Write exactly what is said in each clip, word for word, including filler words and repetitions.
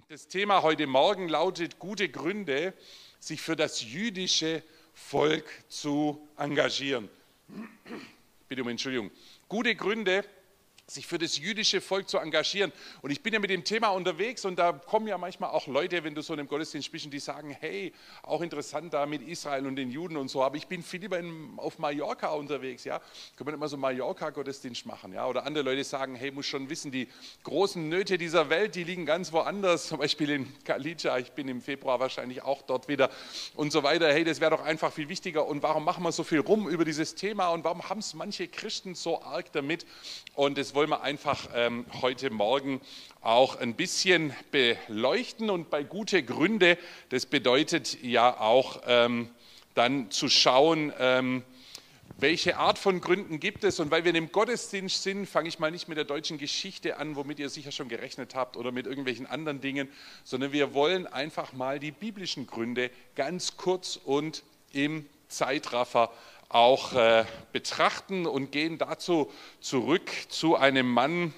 Das Thema heute Morgen lautet: gute Gründe, sich für das jüdische Volk zu engagieren. Bitte um Entschuldigung. Gute Gründe, sich für das jüdische Volk zu engagieren. Und ich bin ja mit dem Thema unterwegs und da kommen ja manchmal auch Leute, wenn du so in einem Gottesdienst bist, die sagen, hey, auch interessant da mit Israel und den Juden und so, aber ich bin viel lieber in, auf Mallorca unterwegs, ja. Können wir nicht mal so Mallorca-Gottesdienst machen, ja. Oder andere Leute sagen, hey, muss schon wissen, die großen Nöte dieser Welt, die liegen ganz woanders, zum Beispiel in Galicia, ich bin im Februar wahrscheinlich auch dort wieder und so weiter. Hey, das wäre doch einfach viel wichtiger und warum machen wir so viel rum über dieses Thema und warum haben es manche Christen so arg damit? Und das wollen wir einfach ähm, heute Morgen auch ein bisschen beleuchten. Und bei gute Gründe, das bedeutet ja auch ähm, dann zu schauen, ähm, welche Art von Gründen gibt es. Und weil wir in dem Gottesdienst sind, fange ich mal nicht mit der deutschen Geschichte an, womit ihr sicher schon gerechnet habt, oder mit irgendwelchen anderen Dingen, sondern wir wollen einfach mal die biblischen Gründe ganz kurz und im Zeitraffer auch äh, betrachten und gehen dazu zurück zu einem Mann,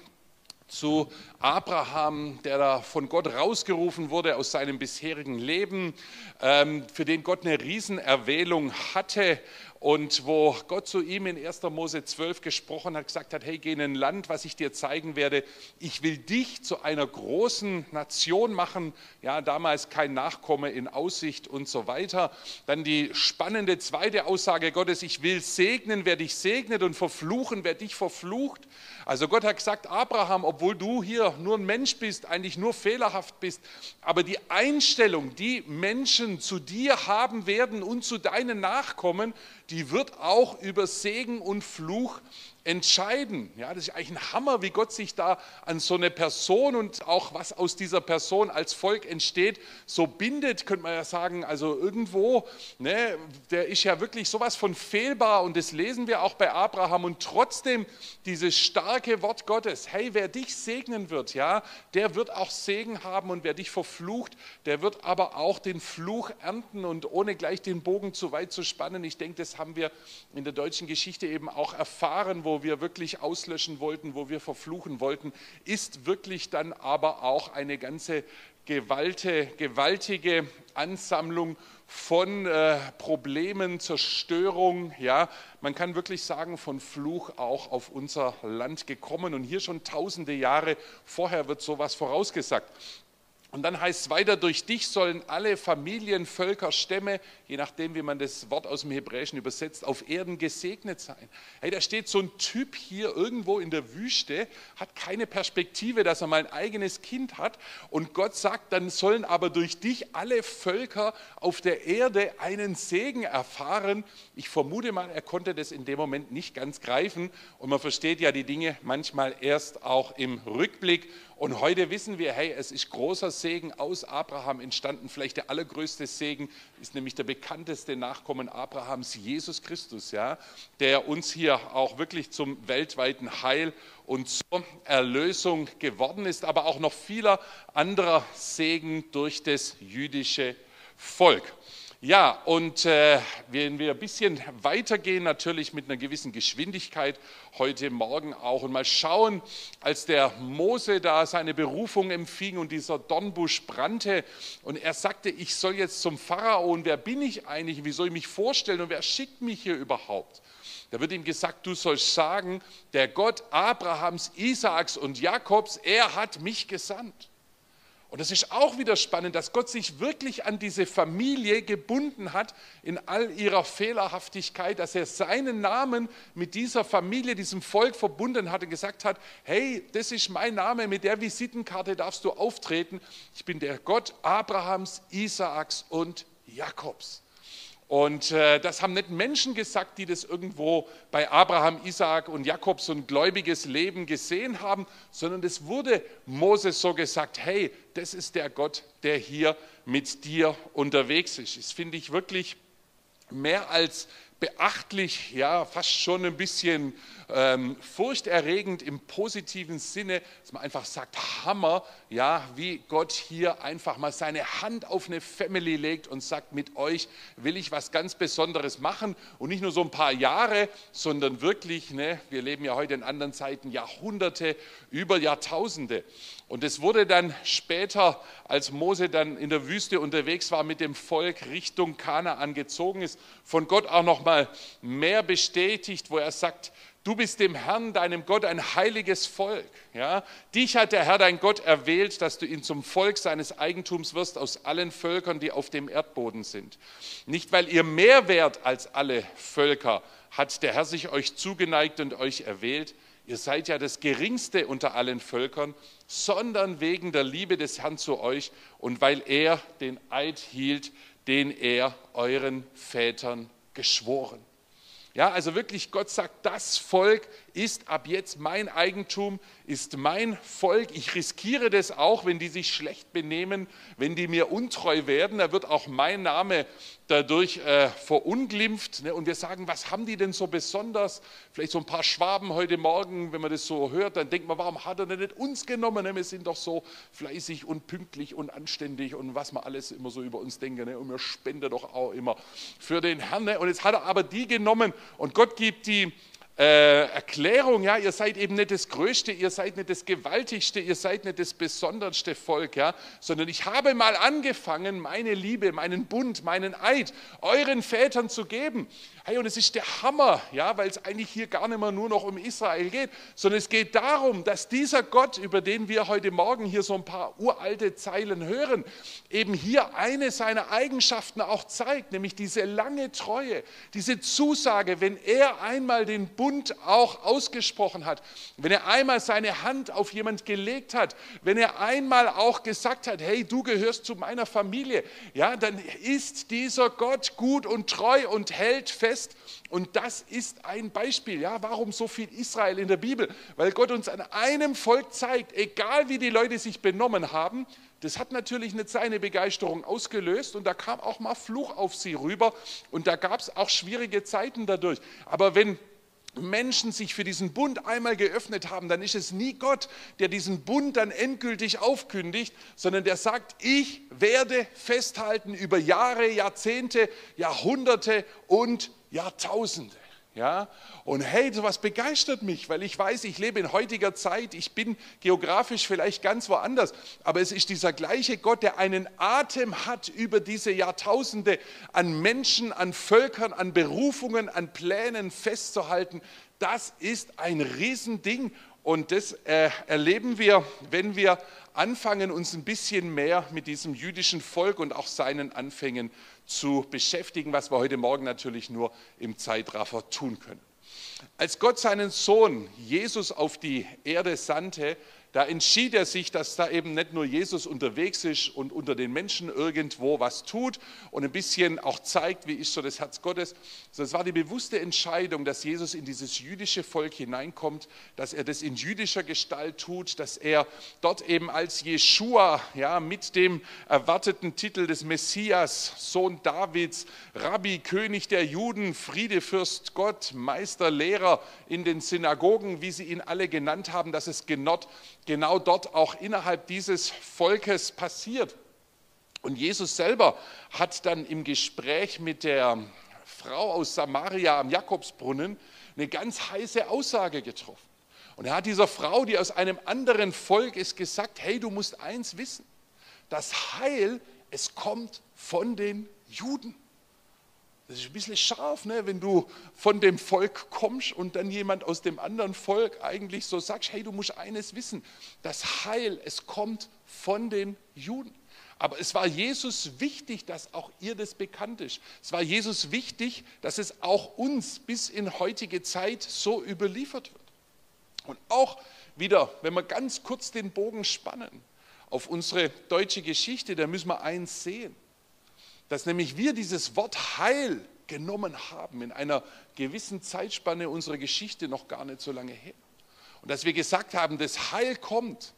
zu Abraham, der da von Gott rausgerufen wurde aus seinem bisherigen Leben, ähm, für den Gott eine Riesenerwählung hatte und wo Gott zu ihm in erster Mose zwölf gesprochen hat, gesagt hat, hey, geh in ein Land, was ich dir zeigen werde. Ich will dich zu einer großen Nation machen. Ja, damals kein Nachkomme in Aussicht und so weiter. Dann die spannende zweite Aussage Gottes, ich will segnen, wer dich segnet und verfluchen, wer dich verflucht. Also Gott hat gesagt, Abraham, obwohl du hier nur ein Mensch bist, eigentlich nur fehlerhaft bist, aber die Einstellung, die Menschen zu dir haben werden und zu deinen Nachkommen, die wird auch über Segen und Fluch entscheiden. Ja, das ist eigentlich ein Hammer, wie Gott sich da an so eine Person und auch was aus dieser Person als Volk entsteht, so bindet, könnte man ja sagen, also irgendwo, ne, der ist ja wirklich sowas von fehlbar und das lesen wir auch bei Abraham und trotzdem dieses starke Wort Gottes, hey, wer dich segnen wird, ja, der wird auch Segen haben und wer dich verflucht, der wird aber auch den Fluch ernten und ohne gleich den Bogen zu weit zu spannen, ich denke, das haben wir in der deutschen Geschichte eben auch erfahren, wo wir wirklich auslöschen wollten, wo wir verfluchen wollten, ist wirklich dann aber auch eine ganze Gewalte, gewaltige Ansammlung von äh, Problemen, Zerstörung. Ja, man kann wirklich sagen, von Fluch auch auf unser Land gekommen und hier schon tausende Jahre vorher wird sowas vorausgesagt. Und dann heißt es weiter, durch dich sollen alle Familien, Völker, Stämme, je nachdem, wie man das Wort aus dem Hebräischen übersetzt, auf Erden gesegnet sein. Hey, da steht so ein Typ hier irgendwo in der Wüste, hat keine Perspektive, dass er mal ein eigenes Kind hat. Und Gott sagt, dann sollen aber durch dich alle Völker auf der Erde einen Segen erfahren. Ich vermute mal, er konnte das in dem Moment nicht ganz greifen. Und man versteht ja die Dinge manchmal erst auch im Rückblick. Und heute wissen wir, hey, es ist großer Segen aus Abraham entstanden. Vielleicht der allergrößte Segen ist nämlich der bekannteste Nachkommen Abrahams, Jesus Christus, ja, der uns hier auch wirklich zum weltweiten Heil und zur Erlösung geworden ist, aber auch noch vieler anderer Segen durch das jüdische Volk. Ja, und äh, wenn wir ein bisschen weitergehen, natürlich mit einer gewissen Geschwindigkeit, heute Morgen auch, und mal schauen, als der Mose da seine Berufung empfing und dieser Dornbusch brannte und er sagte, ich soll jetzt zum Pharao und wer bin ich eigentlich, wie soll ich mich vorstellen und wer schickt mich hier überhaupt? Da wird ihm gesagt, du sollst sagen, der Gott Abrahams, Isaaks und Jakobs, er hat mich gesandt. Und das ist auch wieder spannend, dass Gott sich wirklich an diese Familie gebunden hat in all ihrer Fehlerhaftigkeit, dass er seinen Namen mit dieser Familie, diesem Volk verbunden hat und gesagt hat, hey, das ist mein Name, mit der Visitenkarte darfst du auftreten. Ich bin der Gott Abrahams, Isaaks und Jakobs. Und äh, das haben nicht Menschen gesagt, die das irgendwo bei Abraham, Isaak und Jakob so ein gläubiges Leben gesehen haben, sondern es wurde Moses so gesagt, hey, das ist der Gott, der hier mit dir unterwegs ist. Das finde ich wirklich mehr als beachtlich, ja, fast schon ein bisschen ähm, furchterregend im positiven Sinne, dass man einfach sagt, Hammer, ja, wie Gott hier einfach mal seine Hand auf eine Family legt und sagt, mit euch will ich was ganz Besonderes machen und nicht nur so ein paar Jahre, sondern wirklich, ne, wir leben ja heute in anderen Zeiten, Jahrhunderte, über Jahrtausende. Und es wurde dann später, als Mose dann in der Wüste unterwegs war mit dem Volk Richtung Kanaan gezogen ist, von Gott auch noch mal mehr bestätigt, wo er sagt, du bist dem Herrn, deinem Gott, ein heiliges Volk. Ja? Dich hat der Herr, dein Gott, erwählt, dass du ihn zum Volk seines Eigentums wirst aus allen Völkern, die auf dem Erdboden sind. Nicht, weil ihr mehr wert als alle Völker, hat der Herr sich euch zugeneigt und euch erwählt. Ihr seid ja das Geringste unter allen Völkern, sondern wegen der Liebe des Herrn zu euch und weil er den Eid hielt, den er euren Vätern geschworen. Ja, also wirklich, Gott sagt, das Volk ist ab jetzt mein Eigentum, ist mein Volk. Ich riskiere das auch, wenn die sich schlecht benehmen, wenn die mir untreu werden. Da wird auch mein Name dadurch äh, verunglimpft. Ne? Und wir sagen, was haben die denn so besonders? Vielleicht so ein paar Schwaben heute Morgen, wenn man das so hört, dann denkt man, warum hat er denn nicht uns genommen? Ne? Wir sind doch so fleißig und pünktlich und anständig und was man alles immer so über uns denken. Ne? Und wir spenden doch auch immer für den Herrn. Ne? Und jetzt hat er aber die genommen und Gott gibt die Äh, Erklärung, ja, ihr seid eben nicht das Größte, ihr seid nicht das Gewaltigste, ihr seid nicht das besonderste Volk, ja, sondern ich habe mal angefangen, meine Liebe, meinen Bund, meinen Eid euren Vätern zu geben. Hey, und es ist der Hammer, ja, weil es eigentlich hier gar nicht mehr nur noch um Israel geht, sondern es geht darum, dass dieser Gott, über den wir heute Morgen hier so ein paar uralte Zeilen hören, eben hier eine seiner Eigenschaften auch zeigt, nämlich diese lange Treue, diese Zusage, wenn er einmal den Bund auch ausgesprochen hat, wenn er einmal seine Hand auf jemand gelegt hat, wenn er einmal auch gesagt hat, hey, du gehörst zu meiner Familie, ja, dann ist dieser Gott gut und treu und hält fest. Und das ist ein Beispiel. Ja, warum so viel Israel in der Bibel? Weil Gott uns an einem Volk zeigt, egal wie die Leute sich benommen haben, das hat natürlich nicht seine Begeisterung ausgelöst und da kam auch mal Fluch auf sie rüber und da gab es auch schwierige Zeiten dadurch. Aber wenn Menschen sich für diesen Bund einmal geöffnet haben, dann ist es nie Gott, der diesen Bund dann endgültig aufkündigt, sondern der sagt, ich werde festhalten über Jahre, Jahrzehnte, Jahrhunderte und Jahrtausende. Ja? Und hey, sowas begeistert mich, weil ich weiß, ich lebe in heutiger Zeit, ich bin geografisch vielleicht ganz woanders, aber es ist dieser gleiche Gott, der einen Atem hat über diese Jahrtausende an Menschen, an Völkern, an Berufungen, an Plänen festzuhalten. Das ist ein Riesending und das äh, erleben wir, wenn wir anfangen, uns ein bisschen mehr mit diesem jüdischen Volk und auch seinen Anfängen zu beschäftigen, was wir heute Morgen natürlich nur im Zeitraffer tun können. Als Gott seinen Sohn Jesus auf die Erde sandte, da entschied er sich, dass da eben nicht nur Jesus unterwegs ist und unter den Menschen irgendwo was tut und ein bisschen auch zeigt, wie ist so das Herz Gottes, sondern es war die bewusste Entscheidung, dass Jesus in dieses jüdische Volk hineinkommt, dass er das in jüdischer Gestalt tut, dass er dort eben als Jeschua, ja, mit dem erwarteten Titel des Messias, Sohn Davids, Rabbi, König der Juden, Friedefürst Gott, Meister, Lehrer in den Synagogen, wie sie ihn alle genannt haben, dass es genott genau dort auch innerhalb dieses Volkes passiert. Und Jesus selber hat dann im Gespräch mit der Frau aus Samaria am Jakobsbrunnen eine ganz heiße Aussage getroffen. Und er hat dieser Frau, die aus einem anderen Volk ist, gesagt, hey, du musst eins wissen, das Heil, es kommt von den Juden. Das ist ein bisschen scharf, ne? Wenn du von dem Volk kommst und dann jemand aus dem anderen Volk eigentlich so sagt, hey, du musst eines wissen, das Heil, es kommt von den Juden. Aber es war Jesus wichtig, dass auch ihr das bekannt ist. Es war Jesus wichtig, dass es auch uns bis in heutige Zeit so überliefert wird. Und auch wieder, wenn wir ganz kurz den Bogen spannen auf unsere deutsche Geschichte, da müssen wir eins sehen. Dass nämlich wir dieses Wort Heil genommen haben in einer gewissen Zeitspanne unserer Geschichte, noch gar nicht so lange her. Und dass wir gesagt haben, das Heil kommt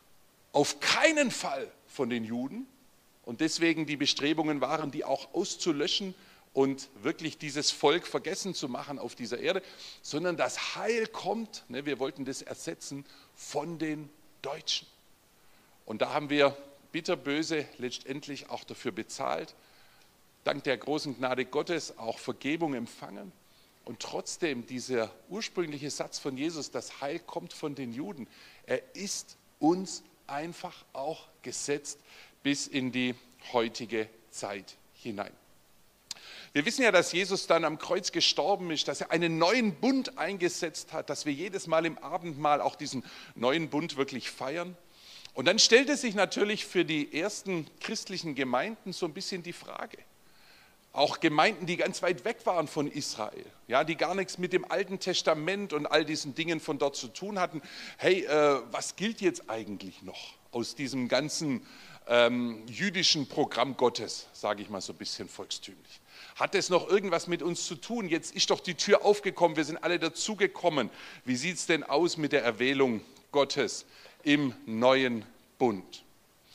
auf keinen Fall von den Juden und deswegen die Bestrebungen waren, die auch auszulöschen und wirklich dieses Volk vergessen zu machen auf dieser Erde, sondern das Heil kommt, ne, wir wollten das ersetzen, von den Deutschen. Und da haben wir bitterböse letztendlich auch dafür bezahlt, dank der großen Gnade Gottes auch Vergebung empfangen. Und trotzdem dieser ursprüngliche Satz von Jesus, das Heil kommt von den Juden, er ist uns einfach auch gesetzt bis in die heutige Zeit hinein. Wir wissen ja, dass Jesus dann am Kreuz gestorben ist, dass er einen neuen Bund eingesetzt hat, dass wir jedes Mal im Abendmahl auch diesen neuen Bund wirklich feiern. Und dann stellte sich natürlich für die ersten christlichen Gemeinden so ein bisschen die Frage, auch Gemeinden, die ganz weit weg waren von Israel, ja, die gar nichts mit dem Alten Testament und all diesen Dingen von dort zu tun hatten. Hey, äh, was gilt jetzt eigentlich noch aus diesem ganzen ähm, jüdischen Programm Gottes, sage ich mal so ein bisschen volkstümlich? Hat es noch irgendwas mit uns zu tun? Jetzt ist doch die Tür aufgekommen, wir sind alle dazugekommen. Wie sieht es denn aus mit der Erwählung Gottes im neuen Bund?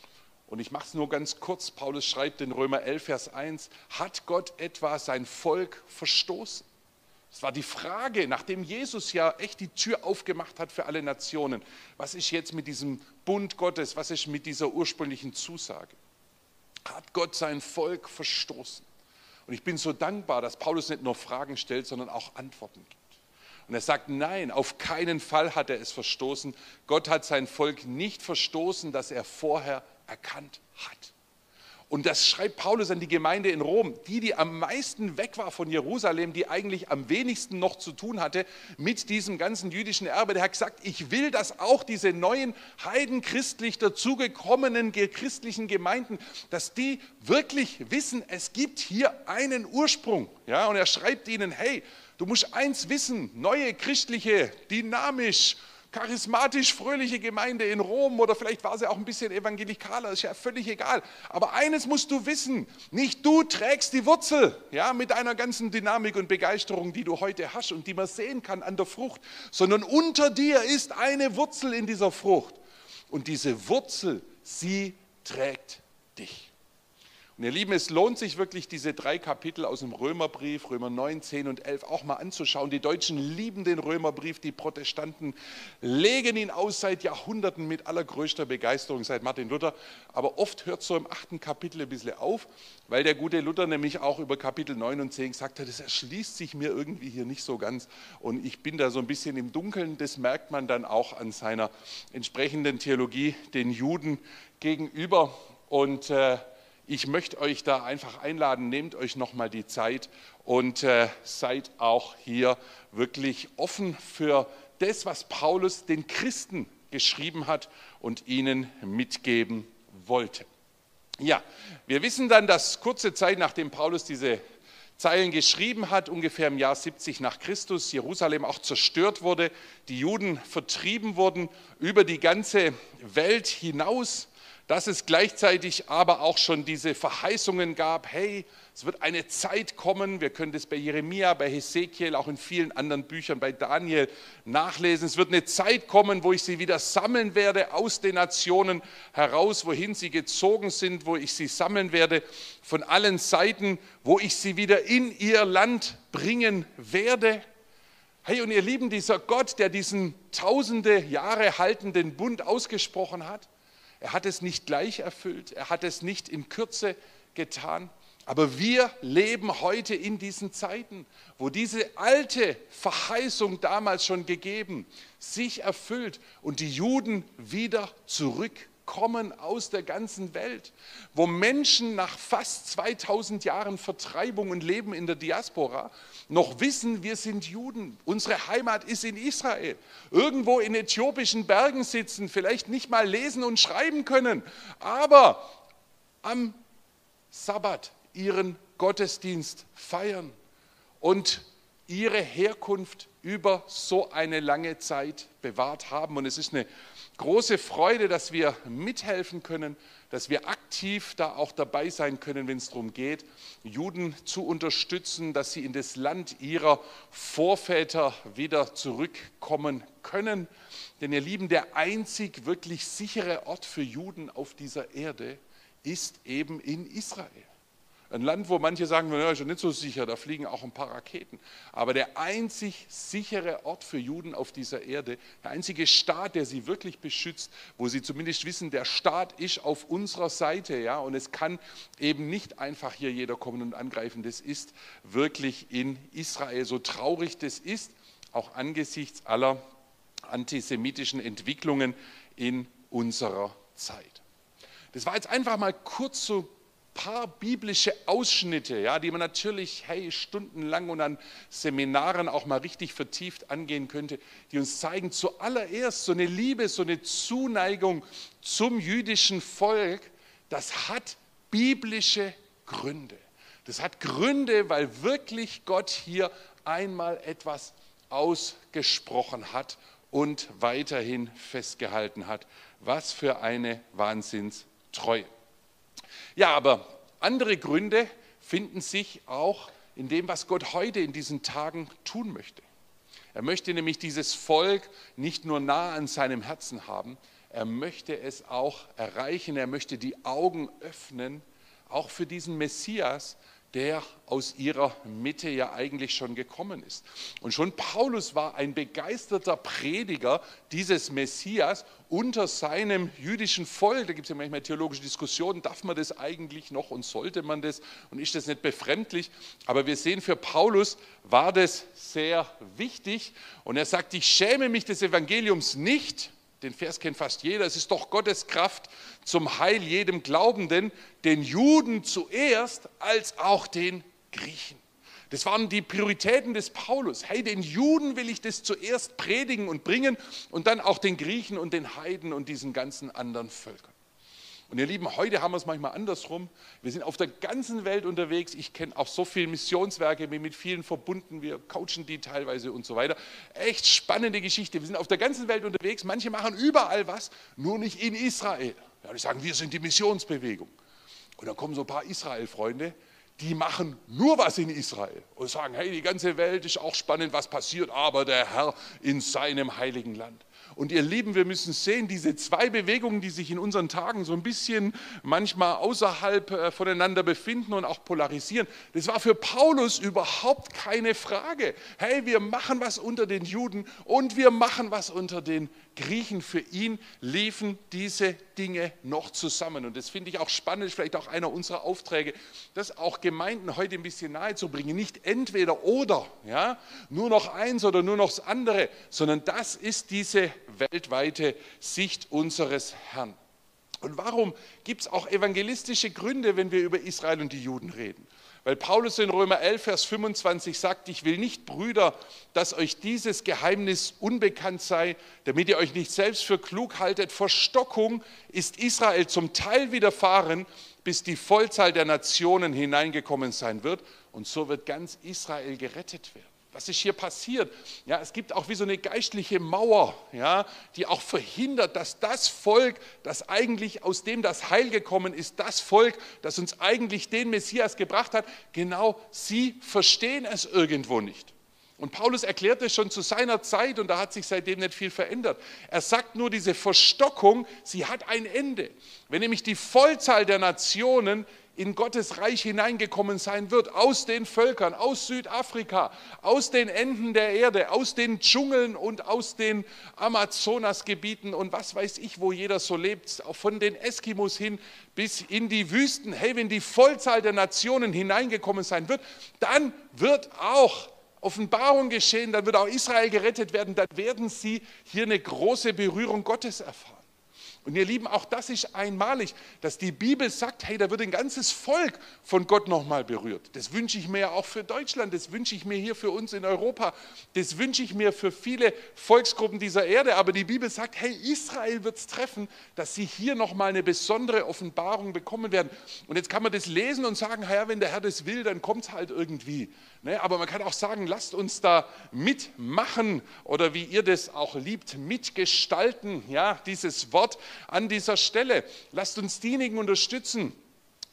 Und ich mache es nur ganz kurz. Paulus schreibt in Römer elf, Vers eins, hat Gott etwa sein Volk verstoßen? Das war die Frage, nachdem Jesus ja echt die Tür aufgemacht hat für alle Nationen. Was ist jetzt mit diesem Bund Gottes? Was ist mit dieser ursprünglichen Zusage? Hat Gott sein Volk verstoßen? Und ich bin so dankbar, dass Paulus nicht nur Fragen stellt, sondern auch Antworten gibt. Und er sagt, nein, auf keinen Fall hat er es verstoßen. Gott hat sein Volk nicht verstoßen, das er vorher erkannt hat. Und das schreibt Paulus an die Gemeinde in Rom, die, die am meisten weg war von Jerusalem, die eigentlich am wenigsten noch zu tun hatte mit diesem ganzen jüdischen Erbe. Der hat gesagt, ich will, dass auch diese neuen heidenchristlich dazugekommenen christlichen Gemeinden, dass die wirklich wissen, es gibt hier einen Ursprung. Ja, und er schreibt ihnen, hey, du musst eins wissen, neue christliche, dynamisch, charismatisch fröhliche Gemeinde in Rom oder vielleicht war sie auch ein bisschen evangelikaler, ist ja völlig egal. Aber eines musst du wissen, nicht du trägst die Wurzel, ja, mit deiner ganzen Dynamik und Begeisterung, die du heute hast und die man sehen kann an der Frucht, sondern unter dir ist eine Wurzel in dieser Frucht. Und diese Wurzel, sie trägt dich. Und ihr Lieben, es lohnt sich wirklich, diese drei Kapitel aus dem Römerbrief, Römer neun, zehn und elf, auch mal anzuschauen. Die Deutschen lieben den Römerbrief, die Protestanten legen ihn aus seit Jahrhunderten mit allergrößter Begeisterung, seit Martin Luther. Aber oft hört so im achten Kapitel ein bisschen auf, weil der gute Luther nämlich auch über Kapitel neun und zehn gesagt hat, das erschließt sich mir irgendwie hier nicht so ganz. Und ich bin da so ein bisschen im Dunkeln, das merkt man dann auch an seiner entsprechenden Theologie den Juden gegenüber. Und äh, ich möchte euch da einfach einladen, nehmt euch nochmal die Zeit und äh, seid auch hier wirklich offen für das, was Paulus den Christen geschrieben hat und ihnen mitgeben wollte. Ja, wir wissen dann, dass kurze Zeit nachdem Paulus diese Zeilen geschrieben hat, ungefähr im Jahr siebzig nach Christus, Jerusalem auch zerstört wurde, die Juden vertrieben wurden über die ganze Welt hinaus, dass es gleichzeitig aber auch schon diese Verheißungen gab, hey, es wird eine Zeit kommen, wir können das bei Jeremia, bei Hesekiel, auch in vielen anderen Büchern, bei Daniel nachlesen, es wird eine Zeit kommen, wo ich sie wieder sammeln werde aus den Nationen heraus, wohin sie gezogen sind, wo ich sie sammeln werde von allen Seiten, wo ich sie wieder in ihr Land bringen werde. Hey, und ihr Lieben, dieser Gott, der diesen tausende Jahre haltenden Bund ausgesprochen hat, er hat es nicht gleich erfüllt, er hat es nicht in Kürze getan, aber wir leben heute in diesen Zeiten, wo diese alte Verheißung damals schon gegeben, sich erfüllt und die Juden wieder zurückkommen aus der ganzen Welt, wo Menschen nach fast zweitausend Jahren Vertreibung und Leben in der Diaspora noch wissen, wir sind Juden, unsere Heimat ist in Israel, irgendwo in äthiopischen Bergen sitzen, vielleicht nicht mal lesen und schreiben können, aber am Sabbat ihren Gottesdienst feiern und ihre Herkunft über so eine lange Zeit bewahrt haben. Und es ist eine große Freude, dass wir mithelfen können, dass wir aktiv da auch dabei sein können, wenn es darum geht, Juden zu unterstützen, dass sie in das Land ihrer Vorväter wieder zurückkommen können. Denn ihr Lieben, der einzig wirklich sichere Ort für Juden auf dieser Erde ist eben in Israel. Ein Land, wo manche sagen, ja, ist ja nicht so sicher, da fliegen auch ein paar Raketen. Aber der einzig sichere Ort für Juden auf dieser Erde, der einzige Staat, der sie wirklich beschützt, wo sie zumindest wissen, der Staat ist auf unserer Seite, ja, und es kann eben nicht einfach hier jeder kommen und angreifen, das ist wirklich in Israel. So traurig das ist, auch angesichts aller antisemitischen Entwicklungen in unserer Zeit. Das war jetzt einfach mal kurz so paar biblische Ausschnitte, ja, die man natürlich hey, stundenlang und an Seminaren auch mal richtig vertieft angehen könnte, die uns zeigen, zuallererst so eine Liebe, so eine Zuneigung zum jüdischen Volk, das hat biblische Gründe. Das hat Gründe, weil wirklich Gott hier einmal etwas ausgesprochen hat und weiterhin festgehalten hat. Was für eine Wahnsinnstreue. Ja, aber andere Gründe finden sich auch in dem, was Gott heute in diesen Tagen tun möchte. Er möchte nämlich dieses Volk nicht nur nah an seinem Herzen haben, er möchte es auch erreichen, er möchte die Augen öffnen, auch für diesen Messias, der aus ihrer Mitte ja eigentlich schon gekommen ist. Und schon Paulus war ein begeisterter Prediger dieses Messias unter seinem jüdischen Volk. Da gibt es ja manchmal theologische Diskussionen, darf man das eigentlich noch und sollte man das und ist das nicht befremdlich? Aber wir sehen, für Paulus war das sehr wichtig und er sagt, ich schäme mich des Evangeliums nicht. Den Vers kennt fast jeder. Es ist doch Gottes Kraft zum Heil jedem Glaubenden, den Juden zuerst als auch den Griechen. Das waren die Prioritäten des Paulus. Hey, den Juden will ich das zuerst predigen und bringen und dann auch den Griechen und den Heiden und diesen ganzen anderen Völkern. Und ihr Lieben, heute haben wir es manchmal andersrum. Wir sind auf der ganzen Welt unterwegs. Ich kenne auch so viele Missionswerke, bin mit vielen verbunden. Wir coachen die teilweise und so weiter. Echt spannende Geschichte. Wir sind auf der ganzen Welt unterwegs. Manche machen überall was, nur nicht in Israel. Ja, die sagen, wir sind die Missionsbewegung. Und dann kommen so ein paar Israel-Freunde, die machen nur was in Israel und sagen, hey, die ganze Welt ist auch spannend, was passiert, aber der Herr in seinem heiligen Land. Und ihr Lieben, wir müssen sehen, diese zwei Bewegungen, die sich in unseren Tagen so ein bisschen manchmal außerhalb voneinander befinden und auch polarisieren, das war für Paulus überhaupt keine Frage. Hey, wir machen was unter den Juden und wir machen was unter den Griechen. Für ihn liefen diese Dinge noch zusammen. Und das finde ich auch spannend, vielleicht auch einer unserer Aufträge, das auch Gemeinden heute ein bisschen nahe zu bringen. Nicht entweder oder, ja, nur noch eins oder nur noch das andere, sondern das ist diese weltweite Sicht unseres Herrn. Und warum gibt es auch evangelistische Gründe, wenn wir über Israel und die Juden reden? Weil Paulus in Römer elf, Vers fünfundzwanzig sagt, ich will nicht, Brüder, dass euch dieses Geheimnis unbekannt sei, damit ihr euch nicht selbst für klug haltet. Verstockung ist Israel zum Teil widerfahren, bis die Vollzahl der Nationen hineingekommen sein wird. Und so wird ganz Israel gerettet werden. Was ist hier passiert? Ja, es gibt auch wie so eine geistliche Mauer, ja, die auch verhindert, dass das Volk, das eigentlich aus dem das Heil gekommen ist, das Volk, das uns eigentlich den Messias gebracht hat, genau sie verstehen es irgendwo nicht. Und Paulus erklärt es schon zu seiner Zeit und da hat sich seitdem nicht viel verändert. Er sagt nur, diese Verstockung, sie hat ein Ende. Wenn nämlich die Vollzahl der Nationen in Gottes Reich hineingekommen sein wird, aus den Völkern, aus Südafrika, aus den Enden der Erde, aus den Dschungeln und aus den Amazonasgebieten und was weiß ich, wo jeder so lebt, auch von den Eskimos hin bis in die Wüsten. Hey, wenn die Vollzahl der Nationen hineingekommen sein wird, dann wird auch Offenbarung geschehen, dann wird auch Israel gerettet werden, dann werden sie hier eine große Berührung Gottes erfahren. Und ihr Lieben, auch das ist einmalig, dass die Bibel sagt, hey, da wird ein ganzes Volk von Gott nochmal berührt. Das wünsche ich mir ja auch für Deutschland, das wünsche ich mir hier für uns in Europa, das wünsche ich mir für viele Volksgruppen dieser Erde. Aber die Bibel sagt, hey, Israel wird es treffen, dass sie hier nochmal eine besondere Offenbarung bekommen werden. Und jetzt kann man das lesen und sagen, ja, wenn der Herr das will, dann kommt es halt irgendwie. Ne? Aber man kann auch sagen, lasst uns da mitmachen oder wie ihr das auch liebt, mitgestalten, ja, dieses Wort an dieser Stelle. Lasst uns diejenigen unterstützen,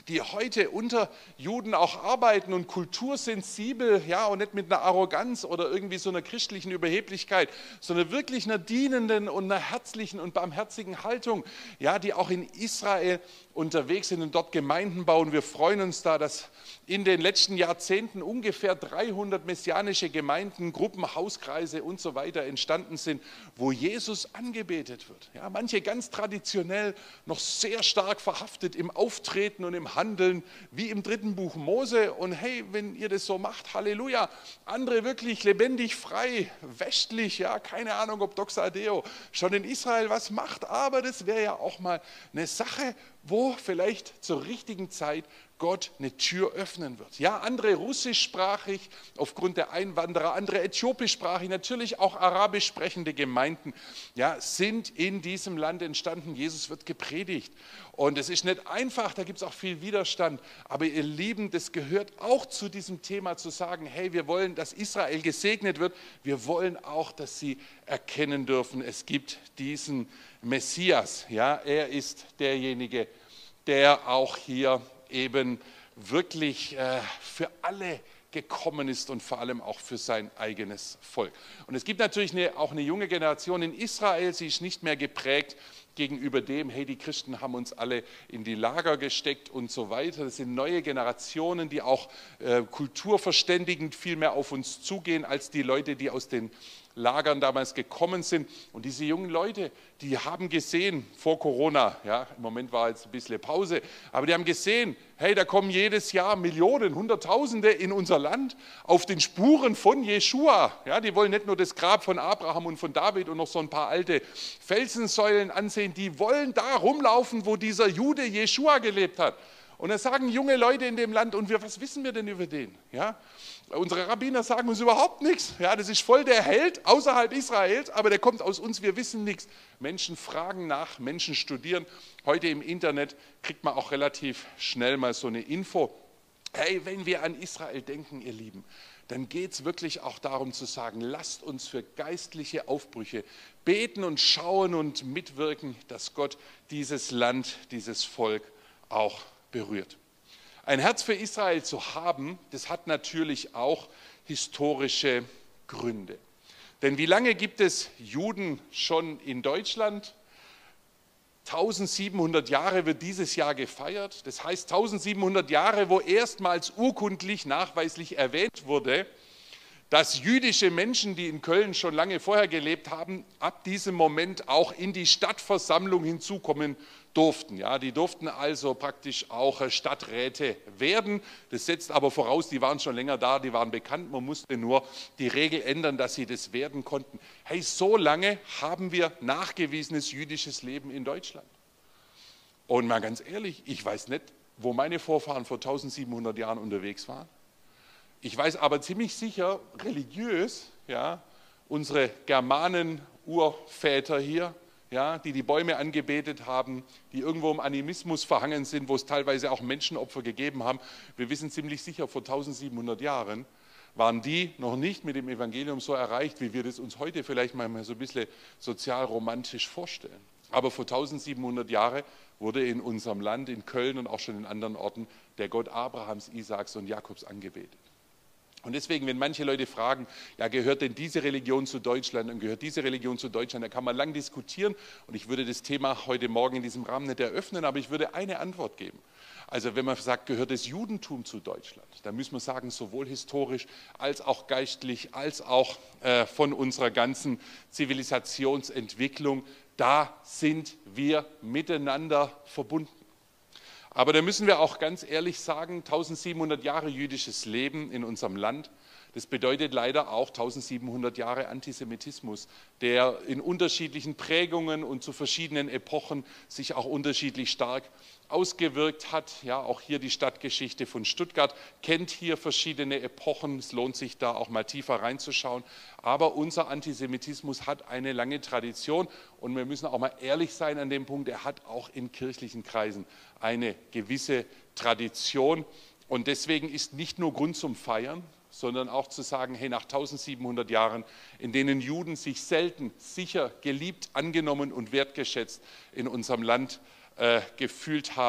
die heute unter Juden auch arbeiten und kultursensibel, ja, und nicht mit einer Arroganz oder irgendwie so einer christlichen Überheblichkeit, sondern wirklich einer dienenden und einer herzlichen und barmherzigen Haltung, ja, die auch in Israel unterwegs sind und dort Gemeinden bauen. Wir freuen uns da, dass in den letzten Jahrzehnten ungefähr dreihundert messianische Gemeinden, Gruppen, Hauskreise und so weiter entstanden sind, wo Jesus angebetet wird. Ja, manche ganz traditionell, noch sehr stark verhaftet im Auftreten und im Handeln, wie im dritten Buch Mose. Und hey, wenn ihr das so macht, Halleluja. Andere wirklich lebendig, frei, westlich, ja, keine Ahnung, ob Doxadeo schon in Israel was macht, aber das wäre ja auch mal eine Sache, wo vielleicht zur richtigen Zeit Gott eine Tür öffnen wird. Ja, andere russischsprachig aufgrund der Einwanderer, andere äthiopischsprachig, natürlich auch arabisch sprechende Gemeinden, ja, sind in diesem Land entstanden. Jesus wird gepredigt. Und es ist nicht einfach, da gibt es auch viel Widerstand. Aber ihr Lieben, das gehört auch zu diesem Thema zu sagen, hey, wir wollen, dass Israel gesegnet wird. Wir wollen auch, dass sie erkennen dürfen, es gibt diesen Messias. Ja, er ist derjenige, der auch hier eben wirklich äh, für alle gekommen ist und vor allem auch für sein eigenes Volk. Und es gibt natürlich eine, auch eine junge Generation in Israel, sie ist nicht mehr geprägt gegenüber dem, hey, die Christen haben uns alle in die Lager gesteckt und so weiter. Das sind neue Generationen, die auch äh, kulturverständigend viel mehr auf uns zugehen als die Leute, die aus den Lagern damals gekommen sind. Und diese jungen Leute, die haben gesehen vor Corona, ja, im Moment war jetzt ein bisschen Pause, aber die haben gesehen, hey, da kommen jedes Jahr Millionen, Hunderttausende in unser Land auf den Spuren von Jeschua. Ja, die wollen nicht nur das Grab von Abraham und von David und noch so ein paar alte Felsensäulen ansehen, die wollen da rumlaufen, wo dieser Jude Jeschua gelebt hat. Und da sagen junge Leute in dem Land, und wir, was wissen wir denn über den? Ja? Unsere Rabbiner sagen uns überhaupt nichts. Ja, das ist voll der Held außerhalb Israels, aber der kommt aus uns, wir wissen nichts. Menschen fragen nach, Menschen studieren. Heute im Internet kriegt man auch relativ schnell mal so eine Info. Hey, wenn wir an Israel denken, ihr Lieben, dann geht es wirklich auch darum zu sagen, lasst uns für geistliche Aufbrüche beten und schauen und mitwirken, dass Gott dieses Land, dieses Volk auch berührt. Ein Herz für Israel zu haben, das hat natürlich auch historische Gründe. Denn wie lange gibt es Juden schon in Deutschland? eintausendsiebenhundert Jahre wird dieses Jahr gefeiert. Das heißt eintausendsiebenhundert Jahre, wo erstmals urkundlich nachweislich erwähnt wurde, dass jüdische Menschen, die in Köln schon lange vorher gelebt haben, ab diesem Moment auch in die Stadtversammlung hinzukommen durften. Ja, die durften also praktisch auch Stadträte werden. Das setzt aber voraus, die waren schon länger da, die waren bekannt. Man musste nur die Regel ändern, dass sie das werden konnten. Hey, so lange haben wir nachgewiesenes jüdisches Leben in Deutschland. Und mal ganz ehrlich, ich weiß nicht, wo meine Vorfahren vor eintausendsiebenhundert Jahren unterwegs waren. Ich weiß aber ziemlich sicher, religiös, ja, unsere Germanen-Urväter hier, ja, die die Bäume angebetet haben, die irgendwo im Animismus verhangen sind, wo es teilweise auch Menschenopfer gegeben haben. Wir wissen ziemlich sicher, vor eintausendsiebenhundert Jahren waren die noch nicht mit dem Evangelium so erreicht, wie wir das uns heute vielleicht mal so ein bisschen sozial-romantisch vorstellen. Aber vor eintausendsiebenhundert Jahren wurde in unserem Land, in Köln und auch schon in anderen Orten, der Gott Abrahams, Isaaks und Jakobs angebetet. Und deswegen, wenn manche Leute fragen, ja, gehört denn diese Religion zu Deutschland und gehört diese Religion zu Deutschland, da kann man lang diskutieren und ich würde das Thema heute Morgen in diesem Rahmen nicht eröffnen, aber ich würde eine Antwort geben. Also wenn man sagt, gehört das Judentum zu Deutschland, dann müssen wir sagen, sowohl historisch als auch geistlich, als auch äh, von unserer ganzen Zivilisationsentwicklung, da sind wir miteinander verbunden. Aber da müssen wir auch ganz ehrlich sagen, eintausendsiebenhundert Jahre jüdisches Leben in unserem Land, das bedeutet leider auch eintausendsiebenhundert Jahre Antisemitismus, der in unterschiedlichen Prägungen und zu verschiedenen Epochen sich auch unterschiedlich stark ausgewirkt hat. Ja, auch hier die Stadtgeschichte von Stuttgart kennt hier verschiedene Epochen. Es lohnt sich da auch mal tiefer reinzuschauen. Aber unser Antisemitismus hat eine lange Tradition und wir müssen auch mal ehrlich sein an dem Punkt, er hat auch in kirchlichen Kreisen eine gewisse Tradition. Und deswegen ist nicht nur Grund zum Feiern, sondern auch zu sagen, hey, nach eintausendsiebenhundert Jahren, in denen Juden sich selten, sicher, geliebt, angenommen und wertgeschätzt in unserem Land äh, gefühlt haben,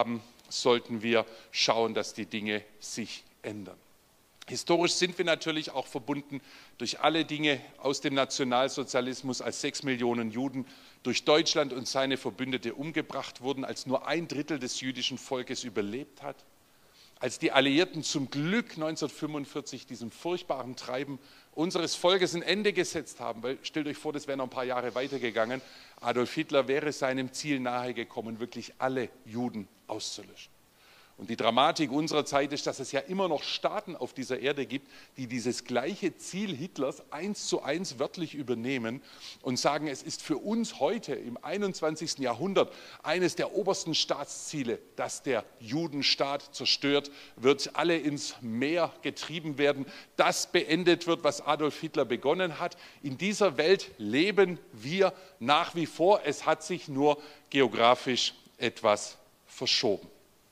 sollten wir schauen, dass die Dinge sich ändern. Historisch sind wir natürlich auch verbunden durch alle Dinge aus dem Nationalsozialismus, als sechs Millionen Juden durch Deutschland und seine Verbündete umgebracht wurden, als nur ein Drittel des jüdischen Volkes überlebt hat, als die Alliierten zum Glück neunzehnhundertfünfundvierzig diesem furchtbaren Treiben unseres Volkes ein Ende gesetzt haben, weil stellt euch vor, das wäre noch ein paar Jahre weitergegangen. Adolf Hitler wäre seinem Ziel nahegekommen, wirklich alle Juden auszulöschen. Und die Dramatik unserer Zeit ist, dass es ja immer noch Staaten auf dieser Erde gibt, die dieses gleiche Ziel Hitlers eins zu eins wörtlich übernehmen und sagen, es ist für uns heute im einundzwanzigsten Jahrhundert eines der obersten Staatsziele, dass der Judenstaat zerstört wird, alle ins Meer getrieben werden, das beendet wird, was Adolf Hitler begonnen hat. In dieser Welt leben wir nach wie vor. Es hat sich nur geografisch etwas verschoben.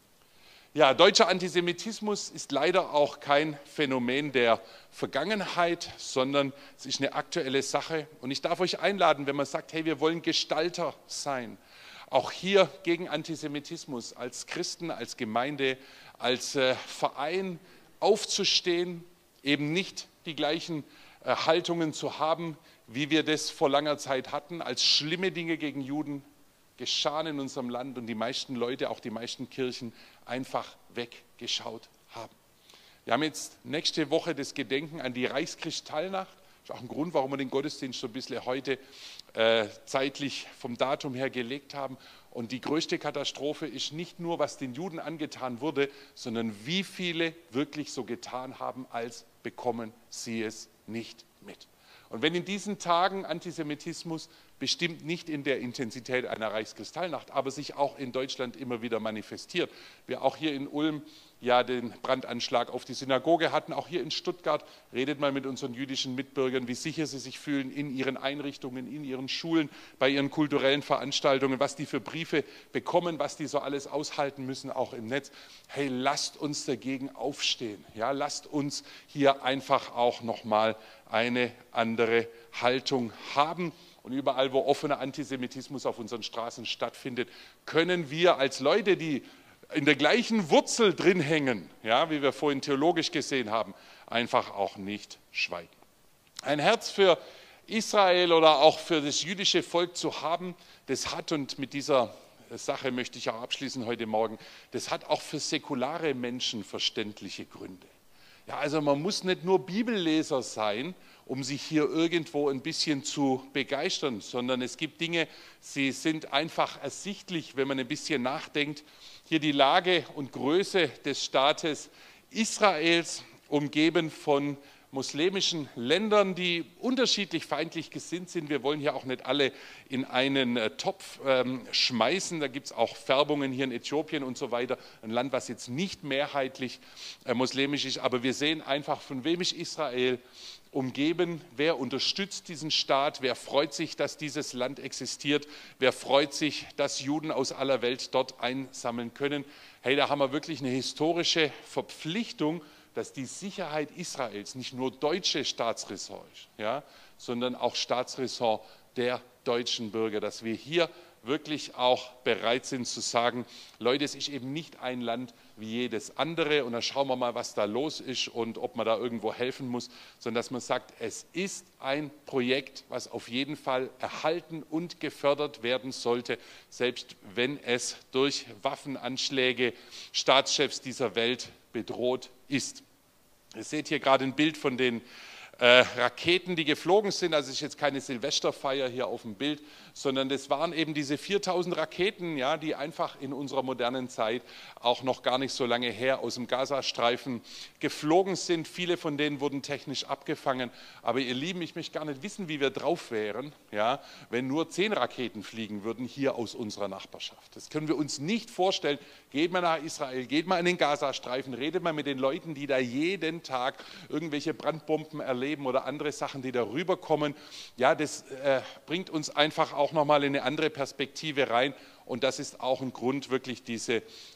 Ja, deutscher Antisemitismus ist leider auch kein Phänomen der Vergangenheit, sondern es ist eine aktuelle Sache. Und ich darf euch einladen, wenn man sagt, hey, wir wollen Gestalter sein, auch hier gegen Antisemitismus als Christen, als Gemeinde, als äh, Verein aufzustehen, eben nicht die gleichen äh, Haltungen zu haben, wie wir das vor langer Zeit hatten, als schlimme Dinge gegen Juden geschahen in unserem Land und die meisten Leute, auch die meisten Kirchen, einfach weggeschaut haben. Wir haben jetzt nächste Woche das Gedenken an die Reichskristallnacht. Das ist auch ein Grund, warum wir den Gottesdienst so ein bisschen heute äh, zeitlich vom Datum her gelegt haben. Und die größte Katastrophe ist nicht nur, was den Juden angetan wurde, sondern wie viele wirklich so getan haben, als bekommen sie es nicht mit. Und wenn in diesen Tagen Antisemitismus bestimmt nicht in der Intensität einer Reichskristallnacht, aber sich auch in Deutschland immer wieder manifestiert, wir auch hier in Ulm ja den Brandanschlag auf die Synagoge hatten, auch hier in Stuttgart, redet mal mit unseren jüdischen Mitbürgern, wie sicher sie sich fühlen in ihren Einrichtungen, in ihren Schulen, bei ihren kulturellen Veranstaltungen, was die für Briefe bekommen, was die so alles aushalten müssen, auch im Netz. Hey, lasst uns dagegen aufstehen, ja, lasst uns hier einfach auch nochmal eine andere Haltung haben. Und überall, wo offener Antisemitismus auf unseren Straßen stattfindet, können wir als Leute, die in der gleichen Wurzel drin hängen, ja, wie wir vorhin theologisch gesehen haben, einfach auch nicht schweigen. Ein Herz für Israel oder auch für das jüdische Volk zu haben, das hat, und mit dieser Sache möchte ich auch abschließen heute Morgen, das hat auch für säkulare Menschen verständliche Gründe. Ja, also man muss nicht nur Bibelleser sein, um sich hier irgendwo ein bisschen zu begeistern, sondern es gibt Dinge, sie sind einfach ersichtlich, wenn man ein bisschen nachdenkt. Hier die Lage und Größe des Staates Israels, umgeben von muslimischen Ländern, die unterschiedlich feindlich gesinnt sind. Wir wollen hier auch nicht alle in einen äh, Topf ähm, schmeißen. Da gibt es auch Färbungen hier in Äthiopien und so weiter. Ein Land, was jetzt nicht mehrheitlich äh, muslimisch ist. Aber wir sehen einfach, von wem ist Israel umgeben, wer unterstützt diesen Staat, wer freut sich, dass dieses Land existiert, wer freut sich, dass Juden aus aller Welt dort einsammeln können. Hey, da haben wir wirklich eine historische Verpflichtung, dass die Sicherheit Israels nicht nur deutsche Staatsressort ist, ja, sondern auch Staatsressort der deutschen Bürger, dass wir hier wirklich auch bereit sind zu sagen, Leute, es ist eben nicht ein Land wie jedes andere und dann schauen wir mal, was da los ist und ob man da irgendwo helfen muss, sondern dass man sagt, es ist ein Projekt, was auf jeden Fall erhalten und gefördert werden sollte, selbst wenn es durch Waffenanschläge Staatschefs dieser Welt bedroht ist. Ihr seht hier gerade ein Bild von den äh, Raketen, die geflogen sind. Also es ist jetzt keine Silvesterfeier hier auf dem Bild, sondern das waren eben diese viertausend Raketen, ja, die einfach in unserer modernen Zeit auch noch gar nicht so lange her aus dem Gazastreifen geflogen sind. Viele von denen wurden technisch abgefangen. Aber ihr Lieben, ich möchte gar nicht wissen, wie wir drauf wären, ja, wenn nur zehn Raketen fliegen würden hier aus unserer Nachbarschaft. Das können wir uns nicht vorstellen. Geht mal nach Israel, geht mal in den Gazastreifen, redet mal mit den Leuten, die da jeden Tag irgendwelche Brandbomben erleben oder andere Sachen, die da rüberkommen. Ja, das äh, bringt uns einfach auch nochmal in eine andere Perspektive rein. Und das ist auch ein Grund, wirklich diese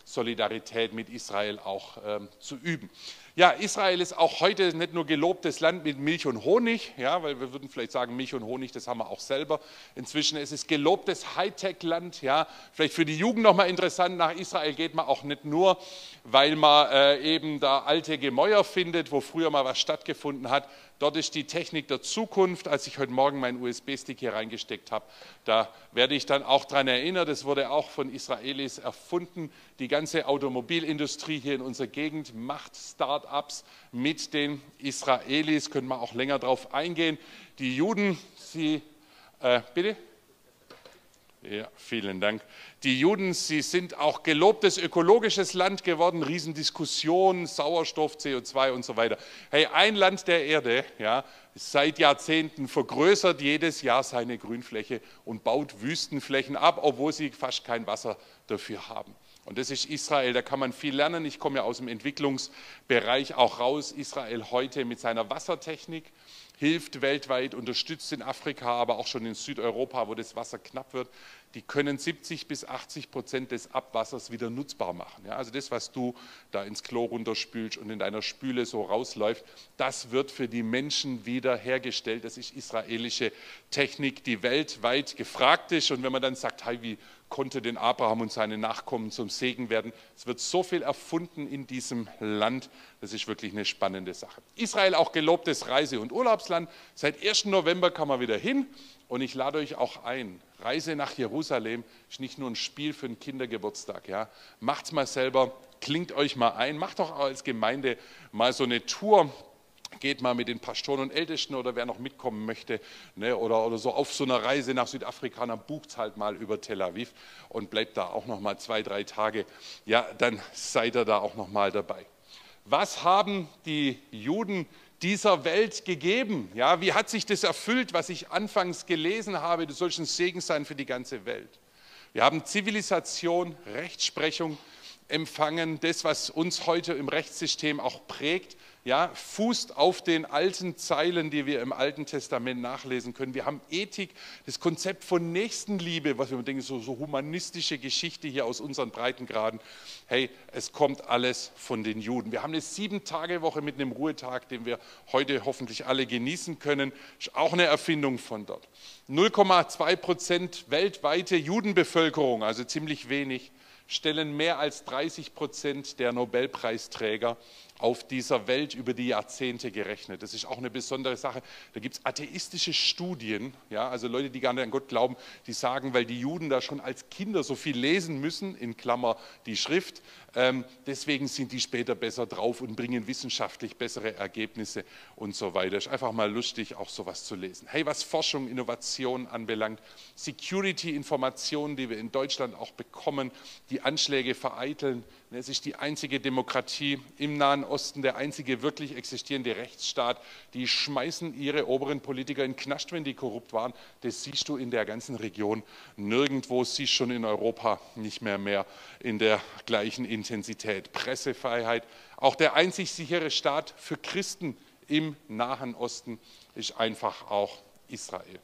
Solidarität mit Israel auch ähm, zu üben. Ja, Israel ist auch heute nicht nur gelobtes Land mit Milch und Honig, ja, weil wir würden vielleicht sagen, Milch und Honig, das haben wir auch selber. Inzwischen ist es gelobtes Hightech-Land, ja, vielleicht für die Jugend nochmal interessant, nach Israel geht man auch nicht nur, weil man äh, eben da alte Gemäuer findet, wo früher mal was stattgefunden hat. Dort ist die Technik der Zukunft. Als ich heute Morgen meinen U S B-Stick hier reingesteckt habe, da werde ich dann auch daran erinnert, das wurde auch von Israelis erfunden. Die ganze Automobilindustrie hier in unserer Gegend macht Start-ups mit den Israelis, können wir auch länger drauf eingehen. Die Juden, sie, äh, bitte? Ja, vielen Dank. Die Juden, sie sind auch gelobtes ökologisches Land geworden, Riesendiskussionen, Sauerstoff, C O zwei und so weiter. Hey, ein Land der Erde, ja, seit Jahrzehnten vergrößert jedes Jahr seine Grünfläche und baut Wüstenflächen ab, obwohl sie fast kein Wasser dafür haben. Und das ist Israel, da kann man viel lernen. Ich komme ja aus dem Entwicklungsbereich auch raus. Israel heute mit seiner Wassertechnik hilft weltweit, unterstützt in Afrika, aber auch schon in Südeuropa, wo das Wasser knapp wird. Die können siebzig bis achtzig Prozent des Abwassers wieder nutzbar machen. Ja, also das, was du da ins Klo runterspülst und in deiner Spüle so rausläuft, das wird für die Menschen wieder hergestellt. Das ist israelische Technik, die weltweit gefragt ist. Und wenn man dann sagt, hey, wie konnte denn Abraham und seine Nachkommen zum Segen werden? Es wird so viel erfunden in diesem Land, das ist wirklich eine spannende Sache. Israel auch gelobtes Reise- und Urlaubsland. Seit ersten November kann man wieder hin und ich lade euch auch ein. Reise nach Jerusalem ist nicht nur ein Spiel für einen Kindergeburtstag. Ja. Macht's mal selber, klingt euch mal ein, macht doch als Gemeinde mal so eine Tour. Geht mal mit den Pastoren und Ältesten oder wer noch mitkommen möchte, ne, oder, oder so auf so einer Reise nach Südafrika, dann bucht halt mal über Tel Aviv und bleibt da auch noch mal zwei, drei Tage. Ja, dann seid ihr da auch noch mal dabei. Was haben die Juden dieser Welt gegeben? Ja, wie hat sich das erfüllt, was ich anfangs gelesen habe? Du sollst ein Segen sein für die ganze Welt. Wir haben Zivilisation, Rechtsprechung empfangen, das, was uns heute im Rechtssystem auch prägt. Ja, fußt auf den alten Zeilen, die wir im Alten Testament nachlesen können. Wir haben Ethik, das Konzept von Nächstenliebe, was wir denken, so, so humanistische Geschichte hier aus unseren Breitengraden. Hey, es kommt alles von den Juden. Wir haben eine Sieben-Tage-Woche mit einem Ruhetag, den wir heute hoffentlich alle genießen können. Ist auch eine Erfindung von dort. null Komma zwei Prozent weltweite Judenbevölkerung, also ziemlich wenig, stellen mehr als dreißig Prozent der Nobelpreisträger auf dieser Welt über die Jahrzehnte gerechnet. Das ist auch eine besondere Sache. Da gibt es atheistische Studien, ja, also Leute, die gar nicht an Gott glauben, die sagen, weil die Juden da schon als Kinder so viel lesen müssen, in Klammer die Schrift, ähm, deswegen sind die später besser drauf und bringen wissenschaftlich bessere Ergebnisse und so weiter. Ist einfach mal lustig, auch sowas zu lesen. Hey, was Forschung, Innovation anbelangt, Security-Informationen, die wir in Deutschland auch bekommen, die Anschläge vereiteln. Es ist die einzige Demokratie im Nahen Osten, der einzige wirklich existierende Rechtsstaat. Die schmeißen ihre oberen Politiker in den Knast, wenn die korrupt waren. Das siehst du in der ganzen Region nirgendwo, siehst schon in Europa nicht mehr mehr in der gleichen Intensität. Pressefreiheit, auch der einzig sichere Staat für Christen im Nahen Osten ist einfach auch Israel.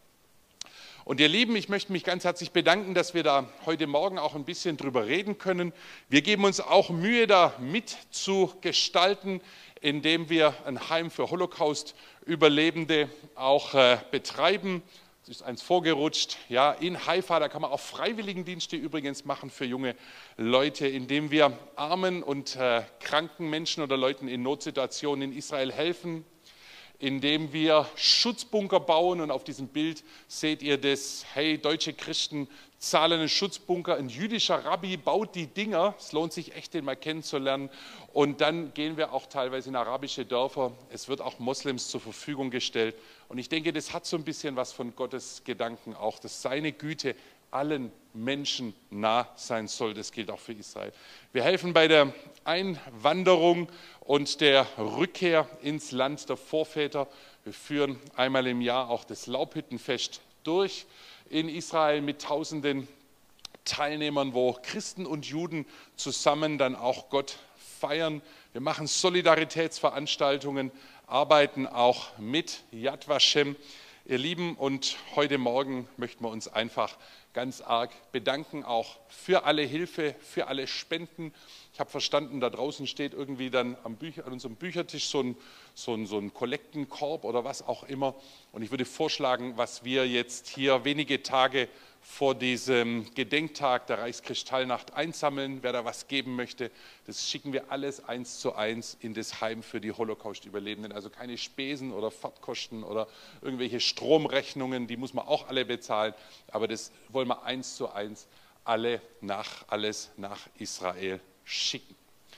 Und ihr Lieben, ich möchte mich ganz herzlich bedanken, dass wir da heute Morgen auch ein bisschen drüber reden können. Wir geben uns auch Mühe, da mitzugestalten, indem wir ein Heim für Holocaust-Überlebende auch äh, betreiben. Es ist eins vorgerutscht, ja, in Haifa, da kann man auch Freiwilligendienste übrigens machen für junge Leute, indem wir armen und äh, kranken Menschen oder Leuten in Notsituationen in Israel helfen, indem wir Schutzbunker bauen, und auf diesem Bild seht ihr das, hey, deutsche Christen zahlen einen Schutzbunker, ein jüdischer Rabbi baut die Dinger, es lohnt sich echt, den mal kennenzulernen, und dann gehen wir auch teilweise in arabische Dörfer, es wird auch Moslems zur Verfügung gestellt, und ich denke, das hat so ein bisschen was von Gottes Gedanken auch, dass seine Güte allen Menschen nah sein soll. Das gilt auch für Israel. Wir helfen bei der Einwanderung und der Rückkehr ins Land der Vorväter. Wir führen einmal im Jahr auch das Laubhüttenfest durch in Israel mit tausenden Teilnehmern, wo Christen und Juden zusammen dann auch Gott feiern. Wir machen Solidaritätsveranstaltungen, arbeiten auch mit Yad Vashem. Ihr Lieben, und heute Morgen möchten wir uns einfach ganz arg bedanken, auch für alle Hilfe, für alle Spenden. Ich habe verstanden, da draußen steht irgendwie dann am Bücher, an unserem Büchertisch so ein, so, ein, so ein Kollektenkorb oder was auch immer. Und ich würde vorschlagen, was wir jetzt hier wenige Tage vor diesem Gedenktag der Reichskristallnacht einsammeln. Wer da was geben möchte, das schicken wir alles eins zu eins in das Heim für die Holocaust-Überlebenden. Also keine Spesen oder Fahrtkosten oder irgendwelche Stromrechnungen, die muss man auch alle bezahlen. Aber das wollen wir eins zu eins alle nach, alles nach Israel schicken.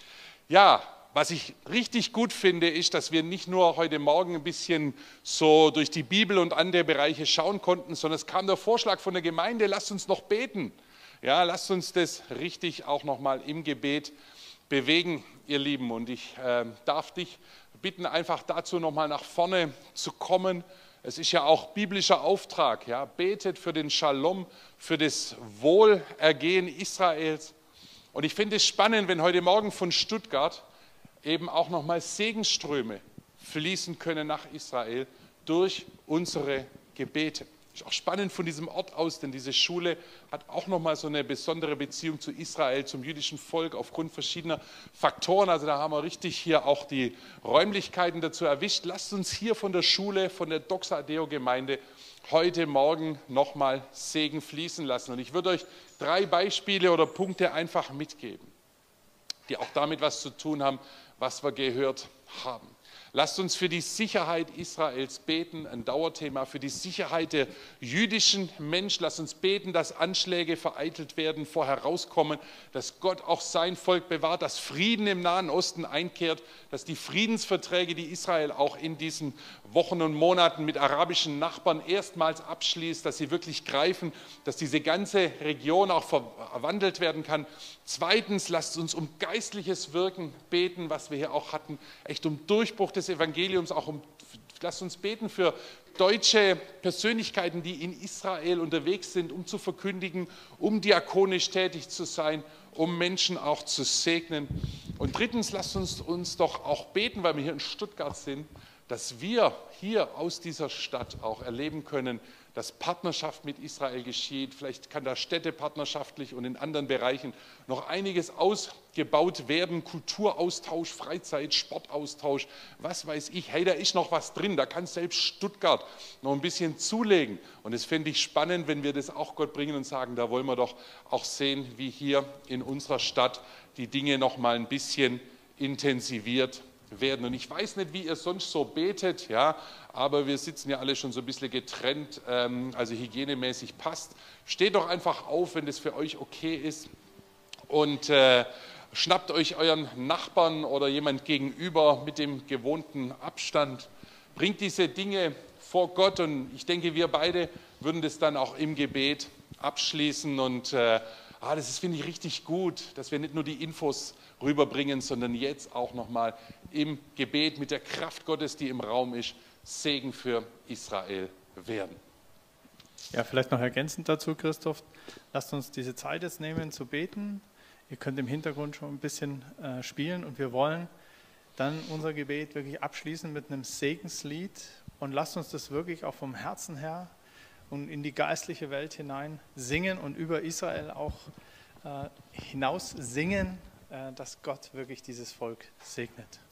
Ja, was ich richtig gut finde, ist, dass wir nicht nur heute Morgen ein bisschen so durch die Bibel und andere Bereiche schauen konnten, sondern es kam der Vorschlag von der Gemeinde, lasst uns noch beten. Ja, lasst uns das richtig auch nochmal im Gebet bewegen, ihr Lieben. Und ich äh, darf dich bitten, einfach dazu nochmal nach vorne zu kommen. Es ist ja auch biblischer Auftrag. Ja, betet für den Shalom, für das Wohlergehen Israels. Und ich finde es spannend, wenn heute Morgen von Stuttgart eben auch nochmal Segensströme fließen können nach Israel durch unsere Gebete. Ist auch spannend von diesem Ort aus, denn diese Schule hat auch nochmal so eine besondere Beziehung zu Israel, zum jüdischen Volk aufgrund verschiedener Faktoren. Also da haben wir richtig hier auch die Räumlichkeiten dazu erwischt. Lasst uns hier von der Schule, von der Doxa Deo Gemeinde heute Morgen nochmal Segen fließen lassen. Und ich würde euch drei Beispiele oder Punkte einfach mitgeben, die auch damit was zu tun haben, was wir gehört haben. Lasst uns für die Sicherheit Israels beten, ein Dauerthema, für die Sicherheit der jüdischen Menschen. Lasst uns beten, dass Anschläge vereitelt werden, vorher rauskommen, dass Gott auch sein Volk bewahrt, dass Frieden im Nahen Osten einkehrt, dass die Friedensverträge, die Israel auch in diesen Wochen und Monaten mit arabischen Nachbarn erstmals abschließt, dass sie wirklich greifen, dass diese ganze Region auch verwandelt werden kann. Zweitens, lasst uns um geistliches Wirken beten, was wir hier auch hatten, echt um Durchbruch des Evangeliums, auch um, lasst uns beten für deutsche Persönlichkeiten, die in Israel unterwegs sind, um zu verkündigen, um diakonisch tätig zu sein, um Menschen auch zu segnen. Und drittens, lasst uns uns doch auch beten, weil wir hier in Stuttgart sind, dass wir hier aus dieser Stadt auch erleben können, dass Partnerschaft mit Israel geschieht. Vielleicht kann da städtepartnerschaftlich und in anderen Bereichen noch einiges ausgebaut werden. Kulturaustausch, Freizeit, Sportaustausch, was weiß ich. Hey, da ist noch was drin, da kann selbst Stuttgart noch ein bisschen zulegen. Und das fände ich spannend, wenn wir das auch Gott bringen und sagen, da wollen wir doch auch sehen, wie hier in unserer Stadt die Dinge noch mal ein bisschen intensiviert werden. Und ich weiß nicht, wie ihr sonst so betet, ja, aber wir sitzen ja alle schon so ein bisschen getrennt, ähm, also hygienemäßig passt. Steht doch einfach auf, wenn das für euch okay ist und äh, schnappt euch euren Nachbarn oder jemand gegenüber mit dem gewohnten Abstand. Bringt diese Dinge vor Gott und ich denke, wir beide würden das dann auch im Gebet abschließen und äh, ah, das ist, finde ich, richtig gut, dass wir nicht nur die Infos rüberbringen, sondern jetzt auch nochmal im Gebet mit der Kraft Gottes, die im Raum ist, Segen für Israel werden. Ja, vielleicht noch ergänzend dazu, Christoph, lasst uns diese Zeit jetzt nehmen zu beten. Ihr könnt im Hintergrund schon ein bisschen äh, spielen und wir wollen dann unser Gebet wirklich abschließen mit einem Segenslied und lasst uns das wirklich auch vom Herzen her und in die geistliche Welt hinein singen und über Israel auch äh, hinaus singen, äh, dass Gott wirklich dieses Volk segnet.